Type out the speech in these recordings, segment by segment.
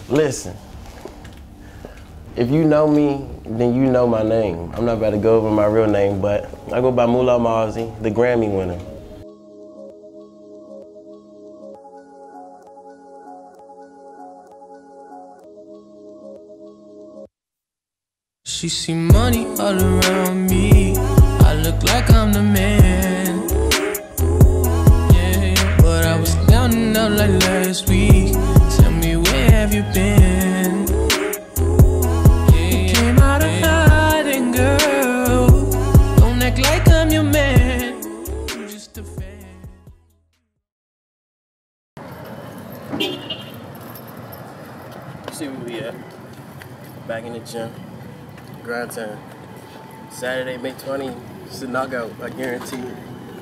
Listen, if you know me, then you know my name. I'm not about to go over my real name, but I go by Moolah Mawzy, the Grammy winner. She see money all around me. I look like I'm the man. Yeah, but I was down and out like last week. Tell me, where have you been? Yeah, came out of hiding, girl. Don't act like I'm your man. I'm just a fan. See where we at. Back in the gym. Grind time. Saturday, May 20, it's a knockout, I guarantee it.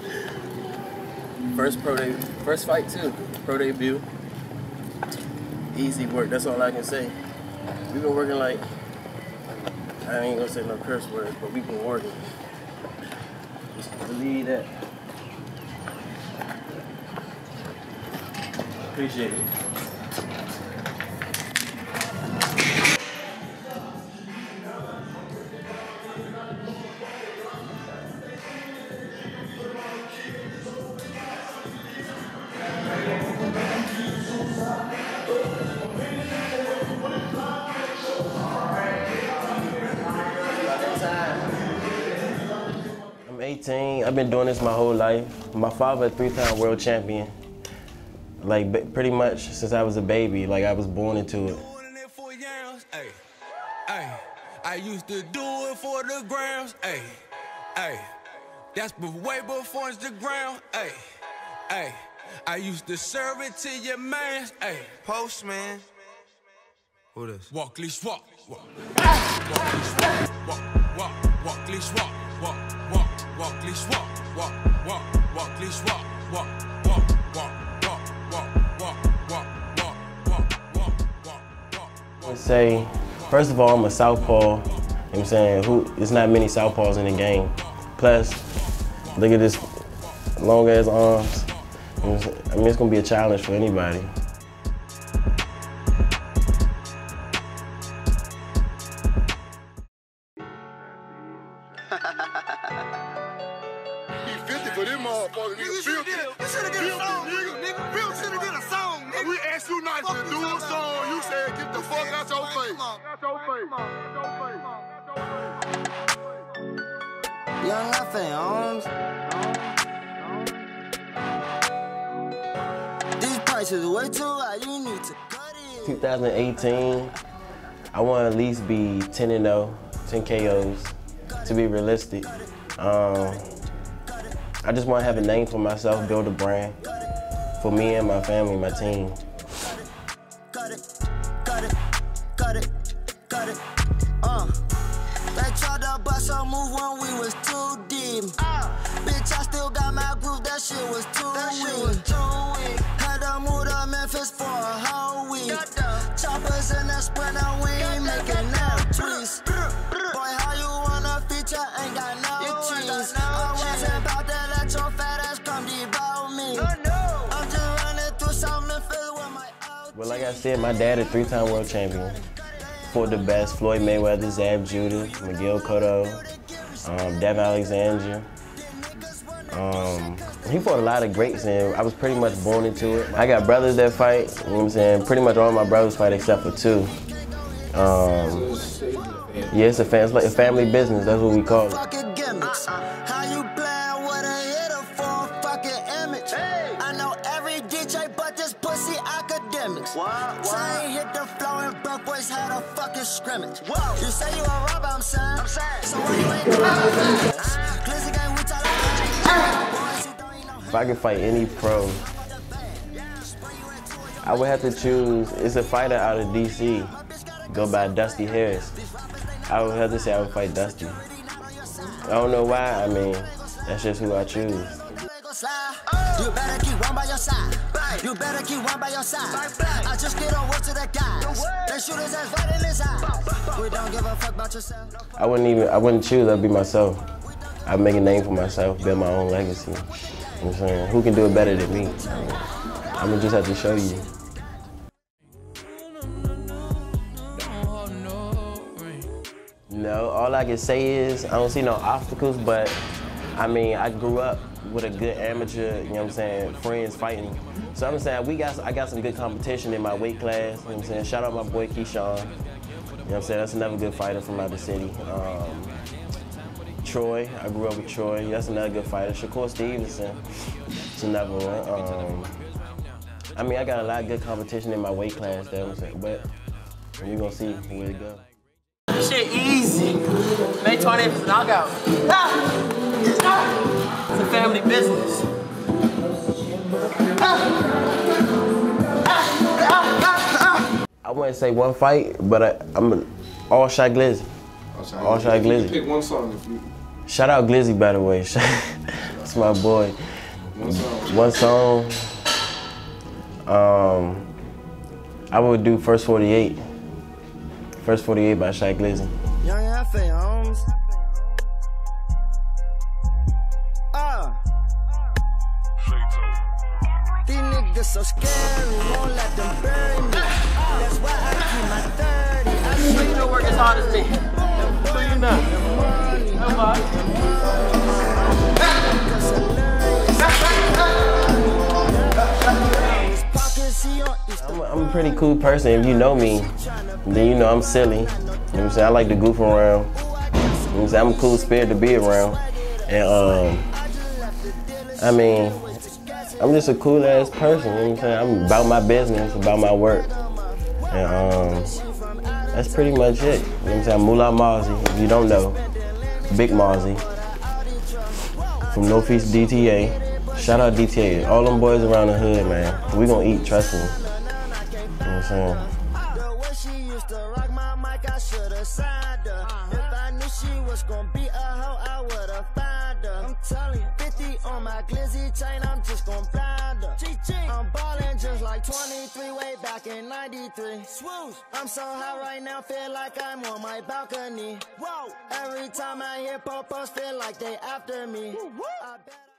First pro day, first fight too, pro debut. Easy work, that's all I can say. We've been working like, I ain't gonna say no curse words, but we've been working. Just believe that. Appreciate it. I'm 18, I've been doing this my whole life. My father, a 3-time world champion. Like pretty much since I was a baby, like I was born into it. I used to do it for the grams, that's way before Instagram, I used to serve it to your mans, Postman. Who this? Walk, leash, walk, walk. Walk, leash, walk, walk, walk, walk, leash, walk, walk, walk, walk, leash, walk, walk, walk, walk, leash, walk, walk, walk, walk, walk, walk, walk, walk, walk, walk, walk, walk. I would say, first of all, I'm a southpaw. You know what I'm saying? There's not many southpaws in the game. Plus, look at this long ass arms. I mean, it's gonna be a challenge for anybody. He 50 for them motherfuckers, nigga. We should have get a song, nigga. We should have get a song, nigga. We asked you not to do a song. You said get the fuck out your face. Out your face. Young Laffy Holmes. These prices way too high. You need to cut it. 2018, I want to at least be 10-0, 10 KOs. To be realistic, I just want to have a name for myself, build a brand for me and my family, my team. Cut it, cut it, cut it, cut it. They tried to bust a move when we was too deep. Bitch, I still got my groove. That shit was too weak. Had to move to Memphis for a whole week. Choppers in that sprinter, we ain't making no tweets. Boy, how you wanna feature? Ain't got no cheese. I wasn't about to let your fat ass come devour me. I'm just running through South Memphis with my OG. Well, like I said, my dad is 3-time world champion. Fought the best: Floyd Mayweather, Zab Judah, Miguel Cotto, Devin Alexander. He fought a lot of greats, and I was pretty much born into it. I got brothers that fight, you know what I'm saying? Pretty much all my brothers fight except for 2. Yeah, it's like a family business, that's what we call it. Fucking gimmicks. How you playing with a hitter for a fucking image? I know every DJ but this pussy academics. Chain hit the floor and broke boys had a fucking scrimmage. You say you a robber, I'm saying. So why you ain't doing Glizzy gang, we tell If I could fight any pro, I would have to choose, it's a fighter out of DC, go by Dusty Harris. I would have to say I would fight Dusty. I don't know why, I mean, that's just who I choose. You better keep one by your side. You better keep one by your side. I just get on work to that guy. They shoot his ass right in his eye. We don't give a fuck about yourself. I wouldn't choose, I'd be myself. I'd make a name for myself, build my own legacy. You know what I'm saying? Who can do it better than me? I'm gonna just have to show you. all I can say is I don't see no obstacles, but I mean, I grew up with a good amateur, you know what I'm saying, friends fighting. So I'm saying I got some good competition in my weight class, you know what I'm saying. Shout out my boy Keyshawn. You know what I'm saying? That's another good fighter from out the city. Troy, I grew up with Troy. That's another good fighter. Shakur Stevenson, that's another one. I mean, I got a lot of good competition in my weight class, you know what I'm saying? But you're gonna see where it goes. This shit easy. May 20th is a knockout. It's a family business. I wouldn't say one fight, but I'm all shot Glizzy. All shot Glizzy. Pick one song if you. Shout out Glizzy, by the way. That's my boy. One song. I would do First 48. First 48 by Shaq Glizzy. Young F.A. Holmes. These niggas so scary, won't let them bury me. That's why I keep my 30. You don't work as hard as me. Who you know? Nobody. I'm a pretty cool person. If you know me, then you know I'm silly. You know what I'm saying? I like to goof around. You know what I'm saying? I'm a cool spirit to be around. And I mean, I'm just a cool ass person, you know what I'm saying? I'm about my business, about my work. And that's pretty much it. You know what I'm saying? Moolah Mozzie, if you don't know. Big Mozzie. From Northeast DTA. Shout out DTA. All them boys around the hood, man. We gonna eat, trust me. You know what I'm saying? The way she used to rock my mic, I should've signed her. If I knew she was gonna be a hoe, I would've found her. I'm telling you, 50 on my Glizzy chain, I'm just gonna blind her. I'm ballin' just like 23 way back in 93. Swoosh. I'm so high right now, feel like I'm on my balcony. Whoa. Every time I hear popos, feel like they after me. I bet